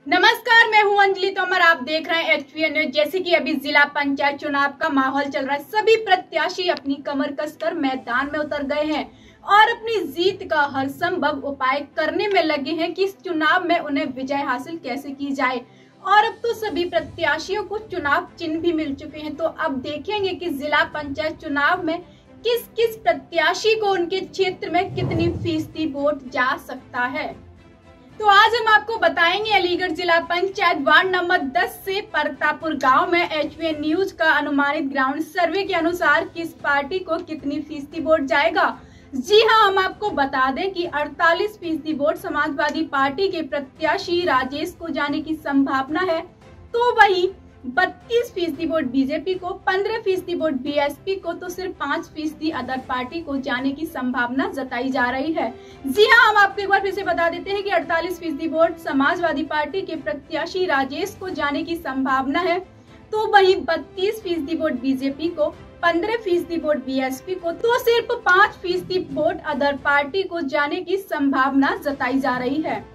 नमस्कार, मैं हूं अंजलि तोमर। आप देख रहे हैं HVN न्यूज। जैसे कि अभी जिला पंचायत चुनाव का माहौल चल रहा है, सभी प्रत्याशी अपनी कमर कसकर मैदान में उतर गए हैं और अपनी जीत का हर संभव उपाय करने में लगे हैं कि इस चुनाव में उन्हें विजय हासिल कैसे की जाए। और अब तो सभी प्रत्याशियों को चुनाव चिन्ह भी मिल चुके हैं। तो अब देखेंगे कि जिला पंचायत चुनाव में किस किस प्रत्याशी को उनके क्षेत्र में कितनी फीसदी वोट जा सकता है। तो आज हम आपको बताएंगे अलीगढ़ जिला पंचायत वार्ड नंबर 10 से परतापुर गांव में HVN न्यूज का अनुमानित ग्राउंड सर्वे के अनुसार किस पार्टी को कितनी फीसदी वोट जाएगा। जी हां, हम आपको बता दें कि 48% वोट समाजवादी पार्टी के प्रत्याशी राजेश को जाने की संभावना है, तो वही 32% वोट बीजेपी को, 15% वोट बीएसपी को, तो सिर्फ 5% अदर पार्टी को जाने की संभावना जताई जा रही है। जी हां, हम आपको एक बार फिर से बता देते हैं कि 48% वोट समाजवादी पार्टी के प्रत्याशी राजेश को जाने की संभावना है, तो वहीं 32% वोट बीजेपी को, 15% वोट बीएसपी को, तो सिर्फ 5% वोट अदर पार्टी को जाने की संभावना जताई जा रही है।